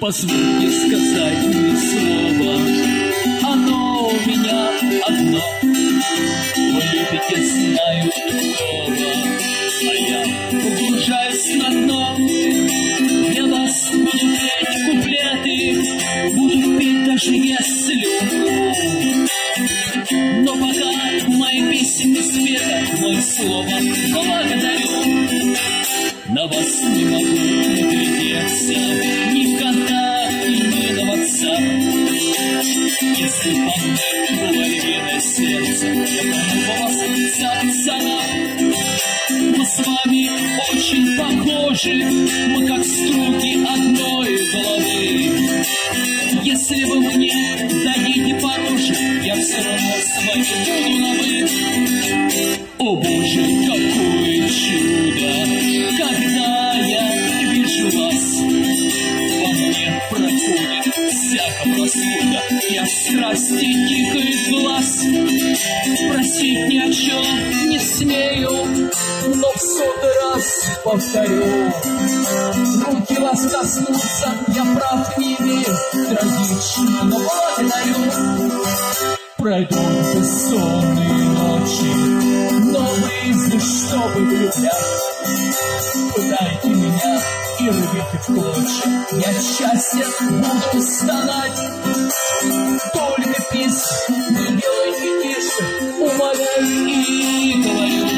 Позвольте сказать мне слово, оно у меня одно. Вы любите, знаю, другого, а я погружаюсь на дно. Для вас буду петь куплеты, буду петь даже если умру. Но пока мои песни света, мое слово благодарю. На вас не могу наглядеться, ни в контакте, ни на WhatsApp. Если по мне было львиное сердце, я помню вас цап-цап. Мы с вами очень похожи, мы как струки одной головы. Если вы мне дадите по роже, я все равно с вами буду на вы. О боже, какое чудо, когда я вижу вас, во мне проходит всякого рассуда, я страсти тикает глаз. Просить ни о чем не смею, но в 100-й раз повторю. Руки вас коснутся, я прав не имею, трагично, но благодарю. Пройдут бессонные ночи, но вы здесь, чтобы влюблять. Пытайте меня и рвите в клочья, я счастьем буду стонать. Только пись, не делайте тише, умоляю и говорю.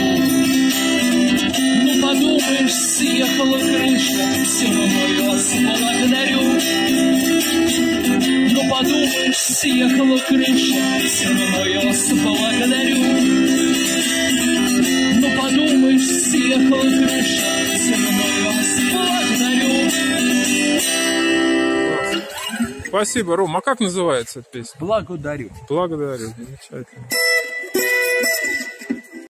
Ну подумаешь, съехала крыша, все равно я вас благодарю. Ну подумаешь, съехала крыша, все равно я вас благодарю. Ну подумаешь, съехала крыша, все равно я вас благодарю. Спасибо, Ром. А как называется эта песня? Благодарю. Благодарю. Замечательно.